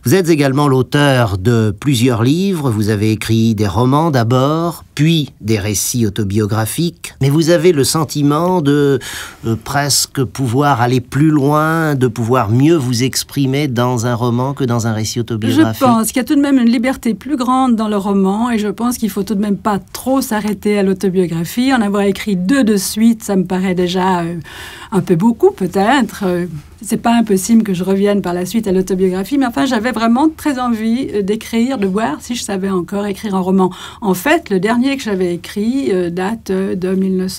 Vous êtes également l'auteur de plusieurs livres. Vous avez écrit des romans d'abord, puis des récits autobiographiques. Mais vous avez le sentiment de presque pouvoir aller plus loin, de pouvoir mieux vous exprimer dans un roman que dans un récit autobiographique. Je pense qu'il y a tout de même une liberté plus grande dans le roman et je pense qu'il faut tout de même pas trop s'arrêter à l'autobiographie. En avoir écrit 2 de suite, ça me paraît déjà un peu beaucoup peut-être. C'est pas impossible que je revienne par la suite à l'autobiographie, mais enfin j'avais vraiment très envie d'écrire, de voir si je savais encore écrire un roman. En fait, le dernier que j'avais écrit date de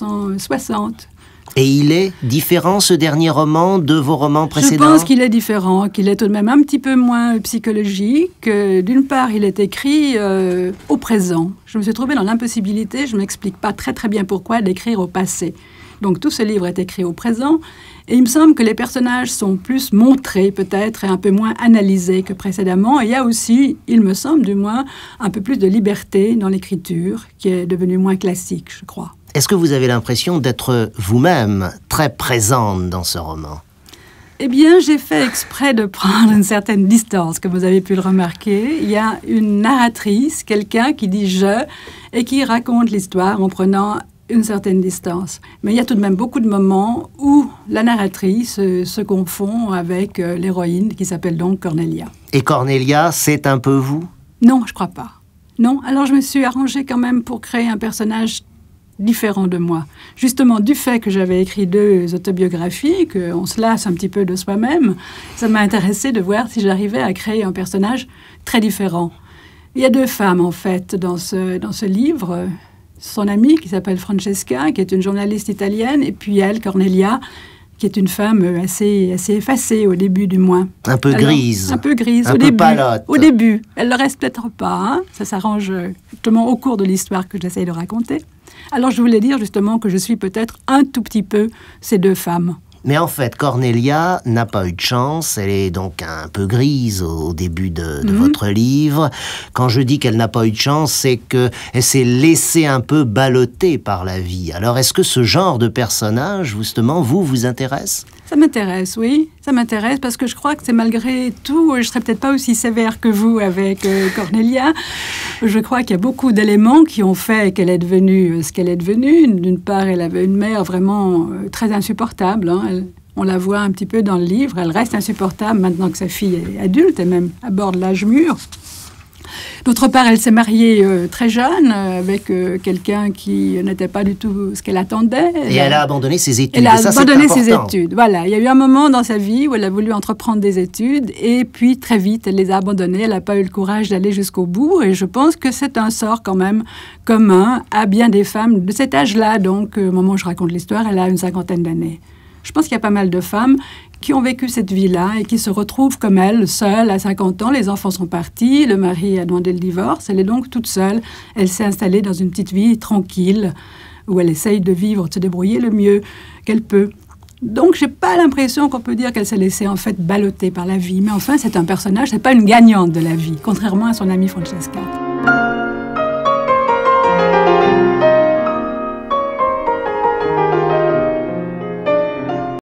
1960. Et il est différent, ce dernier roman, de vos romans précédents? Je pense qu'il est différent, qu'il est tout de même un petit peu moins psychologique. D'une part, il est écrit au présent. Je me suis trouvée dans l'impossibilité, je ne m'explique pas très bien pourquoi, d'écrire au passé. Donc tout ce livre est écrit au présent. Et il me semble que les personnages sont plus montrés peut-être et un peu moins analysés que précédemment. Et il y a aussi, il me semble du moins, un peu plus de liberté dans l'écriture qui est devenue moins classique, je crois. Est-ce que vous avez l'impression d'être vous-même très présente dans ce roman? Eh bien, j'ai fait exprès de prendre une certaine distance, comme vous avez pu le remarquer. Il y a une narratrice, quelqu'un qui dit « je » et qui raconte l'histoire en prenant une certaine distance. Mais il y a tout de même beaucoup de moments où la narratrice se confond avec l'héroïne qui s'appelle donc Cornelia. Et Cornelia, c'est un peu vous? Non, je crois pas. Non, alors je me suis arrangée quand même pour créer un personnage différent de moi. Justement, du fait que j'avais écrit 2 autobiographies, qu'on se lasse un petit peu de soi-même, ça m'a intéressé de voir si j'arrivais à créer un personnage très différent. Il y a 2 femmes, en fait, dans ce livre. Son amie, qui s'appelle Francesca, qui est une journaliste italienne, et puis elle, Cornelia, qui est une femme assez effacée, au début du moins. Un peu grise. Un peu grise, au début. Palote. Au début. Elle ne le reste peut-être pas, hein. Ça s'arrange justement au cours de l'histoire que j'essaye de raconter. Alors je voulais dire justement que je suis peut-être un tout petit peu ces 2 femmes. Mais en fait, Cornelia n'a pas eu de chance. Elle est donc un peu grise au début de votre livre. Quand je dis qu'elle n'a pas eu de chance, c'est qu'elle s'est laissée un peu balloter par la vie. Alors, est-ce que ce genre de personnage, justement, vous intéresse? Ça m'intéresse, oui. Ça m'intéresse parce que je crois que c'est malgré tout, je ne serais peut-être pas aussi sévère que vous avec Cornelia. Je crois qu'il y a beaucoup d'éléments qui ont fait qu'elle est devenue ce qu'elle est devenue. D'une part, elle avait une mère vraiment très insupportable. Hein. On la voit un petit peu dans le livre. Elle reste insupportable maintenant que sa fille est adulte et même aborde l'âge mûr. D'autre part, elle s'est mariée très jeune avec quelqu'un qui n'était pas du tout ce qu'elle attendait. Et elle a abandonné ses études. Elle a abandonné ses études. Voilà, il y a eu un moment dans sa vie où elle a voulu entreprendre des études et puis très vite, elle les a abandonnées. Elle n'a pas eu le courage d'aller jusqu'au bout et je pense que c'est un sort quand même commun à bien des femmes de cet âge-là. Donc, au moment où je raconte l'histoire, elle a une 50aine d'années. Je pense qu'il y a pas mal de femmes qui ont vécu cette vie-là et qui se retrouvent comme elle, seule à 50 ans. Les enfants sont partis, le mari a demandé le divorce. Elle est donc toute seule. Elle s'est installée dans une petite vie tranquille où elle essaye de vivre, de se débrouiller le mieux qu'elle peut. Donc, je n'ai pas l'impression qu'on peut dire qu'elle s'est laissée en fait balloter par la vie. Mais enfin, c'est un personnage, c'est pas une gagnante de la vie, contrairement à son amie Francesca.